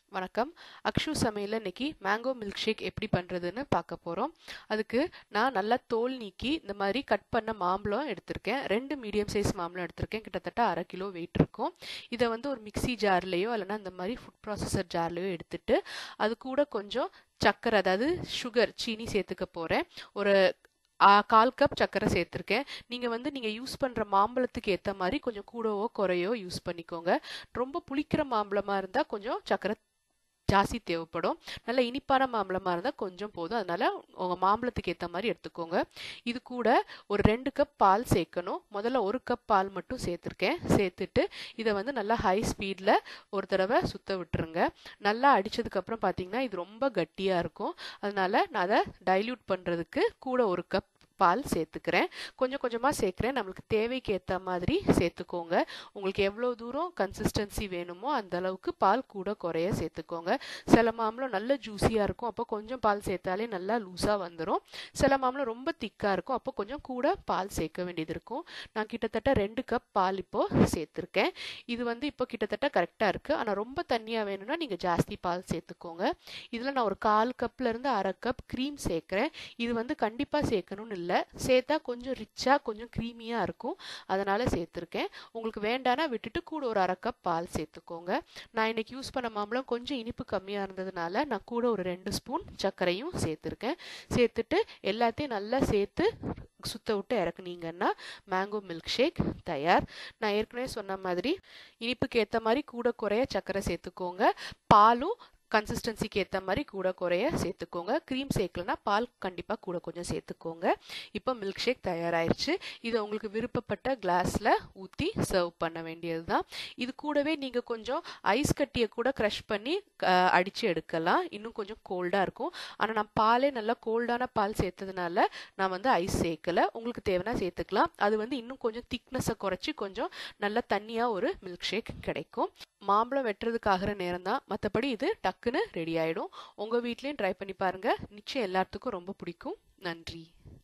வணக்கம். அக்ஷு சமையல்ல இன்னைக்கு மேங்கோ மில்க் ஷேக் எப்படி பண்றதுன்னு பார்க்க போறோம். அதுக்கு நான் நல்லா தோல் நீக்கி இந்த மாதிரி கட் பண்ண மாம்பழம் எடுத்திருக்கேன். 2 மீடியம் சைஸ் மாம்பழம் எடுத்திருக்கேன். கிட்டத்தட்ட 1/2 கிலோ வெயிட் இருக்கும். இதை வந்து ஒரு மிக்ஸி ஜார்லயோ இல்லைன்னா இந்த மாதிரி ஃபுட் ப்ராசஸர் ஜார்லயோ எடுத்துட்டு அது கூட கொஞ்சம் சர்க்கரை, அதாவது சுகர், சீனி சேர்த்துக்க போறேன். ஒரு 1/4 கப் சர்க்கரை சேர்த்துருக்கேன். நீங்கள் யூஸ் பண்ணுற மாம்பழத்துக்கு ஏற்ற மாதிரி கொஞ்சம் கூடவோ குறையோ யூஸ் பண்ணிக்கோங்க. ரொம்ப புளிக்கிற மாம்பழமாக இருந்தால் கொஞ்சம் சர்க்கரை ஜாஸ்தி தேவைப்படும். நல்ல இனிப்பான மாம்பழமாக இருந்தால் கொஞ்சம் போதும். அதனால உங்கள் மாம்பழத்துக்கு ஏற்ற மாதிரி எடுத்துக்கோங்க. இது கூட ஒரு 2 கப் பால் சேர்க்கணும். முதல்ல 1 கப் பால் மட்டும் சேர்த்துருக்கேன். சேர்த்துட்டு இதை வந்து நல்லா ஹை ஸ்பீடில் ஒரு தடவை சுத்த விட்டுருங்க. நல்லா அடித்ததுக்கப்புறம் பார்த்தீங்கன்னா இது ரொம்ப கட்டியாக இருக்கும். அதனால நான் அதை டைல்யூட் பண்ணுறதுக்கு கூட 1 கப் பால் சேர்த்துக்கிறேன். கொஞ்சம் கொஞ்சமாக சேர்க்குறேன். நம்மளுக்கு தேவைக்கு ஏற்ற மாதிரி சேர்த்துக்கோங்க. உங்களுக்கு எவ்வளோ தூரம் கன்சிஸ்டன்சி வேணுமோ அந்த அளவுக்கு பால் கூட குறைய சேர்த்துக்கோங்க. சில மாம்பழம் நல்ல ஜூஸியாக இருக்கும், அப்போ கொஞ்சம் பால் சேர்த்தாலே நல்லா லூஸாக வந்துடும். சில மாம்பழம் ரொம்ப திக்காக இருக்கும், அப்போ கொஞ்சம் கூட பால் சேர்க்க வேண்டியது இருக்கும். நான் கிட்டத்தட்ட 2 கப் பால் இப்போது சேர்த்துருக்கேன். இது வந்து இப்போ கிட்டத்தட்ட கரெக்டாக இருக்குது. ஆனால் ரொம்ப தண்ணியாக வேணும்னா நீங்கள் ஜாஸ்தி பால் சேர்த்துக்கோங்க. இதில் நான் ஒரு 1/4 கப்லேருந்து 1/2 கப் க்ரீம் சேர்க்குறேன். இது வந்து கண்டிப்பாக சேர்க்கணும்னு இல்லை, சேர்த்தா கொஞ்சம் ரிச்சாக கொஞ்சம் க்ரீமியாக இருக்கும், அதனால் சேர்த்துருக்கேன். உங்களுக்கு வேண்டானா விட்டுட்டு கூட ஒரு 1/2 கப் பால் சேர்த்துக்கோங்க. நான் இன்னைக்கு யூஸ் பண்ண மாம்பழம் கொஞ்சம் இனிப்பு கம்மியாக இருந்ததுனால நான் கூட ஒரு 2 ஸ்பூன் சர்க்கரையும் சேர்த்துருக்கேன். சேர்த்துட்டு எல்லாத்தையும் நல்லா சேர்த்து சுத்த விட்டு இறக்குனீங்கன்னா மேங்கோ மில்க் ஷேக் தயார். நான் ஏற்கனவே சொன்ன மாதிரி இனிப்புக்கு ஏற்ற மாதிரி கூட குறைய சர்க்கரை சேர்த்துக்கோங்க. பாலும் கன்சிஸ்டன்சிக்கு ஏற்ற மாதிரி கூட குறைய சேர்த்துக்கோங்க. க்ரீம் சேர்க்கலனா பால் கண்டிப்பாக கூட கொஞ்சம் சேர்த்துக்கோங்க. இப்போ மில்க் ஷேக் தயாராகிடுச்சு. இதை உங்களுக்கு விருப்பப்பட்ட கிளாஸில் ஊற்றி சர்வ் பண்ண வேண்டியது தான். இது கூடவே நீங்கள் கொஞ்சம் ஐஸ் கட்டியை கூட க்ரஷ் பண்ணி அடித்து எடுக்கலாம். இன்னும் கொஞ்சம் கோல்டாக இருக்கும். ஆனால் நான் பாலே நல்லா கோல்டான பால் சேர்த்ததுனால நான் வந்து ஐஸ் சேர்க்கலை. உங்களுக்கு தேவைன்னா சேர்த்துக்கலாம். அது வந்து இன்னும் கொஞ்சம் திக்னஸை குறைச்சி கொஞ்சம் நல்ல தண்ணியாக ஒரு மில்க் ஷேக் கிடைக்கும். மாம்பழம் வெட்டுறதுக்கு ஆகிற நேரம் தான், மற்றபடி இது டக்குன்னு ரெடி ஆகிடும். உங்கள் வீட்லேயும் ட்ரை பண்ணி பாருங்கள். நிச்சயம் எல்லாத்துக்கும் ரொம்ப பிடிக்கும். நன்றி.